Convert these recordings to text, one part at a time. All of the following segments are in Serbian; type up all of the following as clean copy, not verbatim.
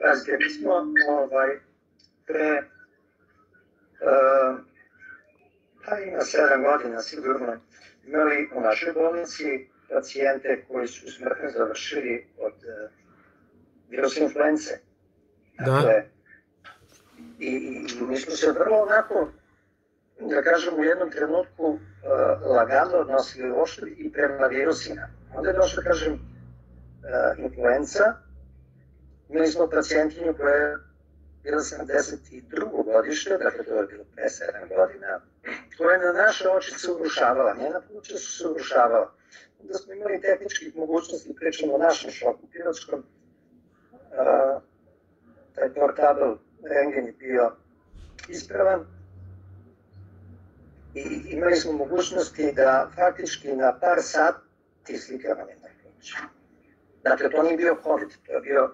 Pazite, mi smo pre, pa ima 7 godina sigurno, imali u našoj bolnici pacijente koji su smrtno završili od virusa influence. Dakle, i mi smo se vrlo onako, da kažem, u jednom trenutku lagano odnosili uopšte i prema virusima. Onda je došla, kažem, influenca. Imali smo pacijentkinju koja je bila 72. godište, dakle to je bilo pre 7 godina, koja je na naše oči se urušavala, njena pluća su se urušavala. Onda smo imali tehničkih mogućnosti, pričamo o našem šoku pilotskom, taj portabl rengen je bio ispravan i imali smo mogućnosti da faktički na par sati slikamo njena pluća. Dakle, to nije bio COVID, to je bio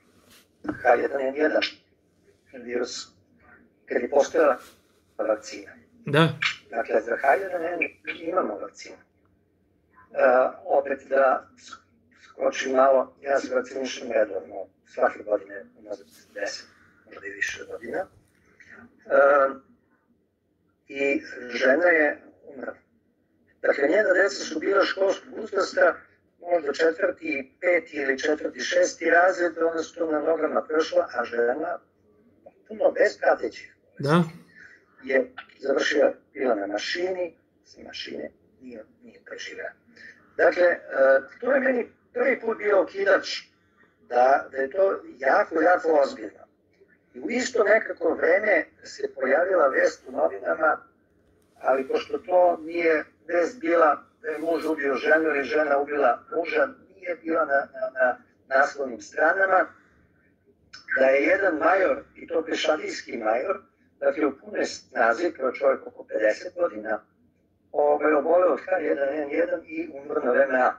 H1N1 virus, kad je postojala vakcina. Da. Dakle, za H1N1 imamo vakcinu. Opet da skočim malo, ja se vakcinišem redovno svake godine, unazad 10, možda i više godina. I žena je umrla. Dakle, njena deca su bila školskog uzrasta, možda 4., 5. ili 4., 6. razred, onda su to na nogama prošla, a žena, puno bez pratećih, je završila, bila na mašini, s mašine nije preživela. Dakle, to je meni prvi put bio okidač da je to jako, jako ozbiljno. I u isto nekako vreme se pojavila vest u novinama, ali pošto to nije vest bila da je muž ubio ženu ili žena ubila muža, nije bila na naslovnim stranama, da je jedan major, i to pešadijski major, dakle u punoj snazi, kao čovjek oko 50 godina, oboleo od H1N1 i umro na VMA.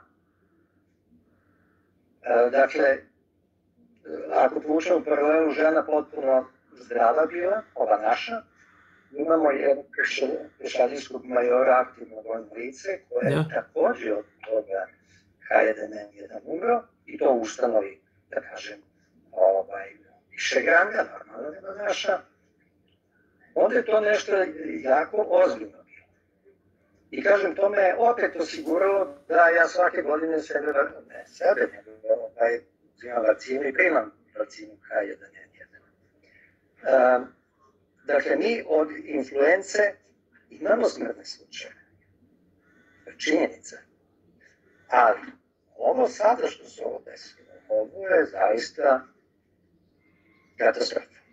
Dakle, ako povučemo paralelu, žena potpuno zdrava bila, ova naša, imamo jednog pešadijskog majora, aktivno vojno lice, koje je također od toga H1N1 umro, i to u ustanovi, da kažem, višeg ranga, normalno nema naša. Onda je to nešto jako ozbiljno bilo. I kažem, to me opet osiguralo da ja svake godine uzimam vakcinu i primam vakcinu H1N1. Dakle, mi od influence imamo smrtne slučaje. To je činjenica. Ali, ovo sada što se ovo desilo, ovo je zaista katastrofa.